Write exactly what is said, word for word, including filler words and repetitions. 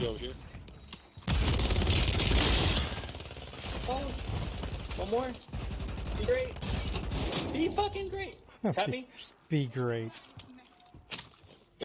He's over here. Oh, one more. Be great. Be fucking great. Tap me. Be great.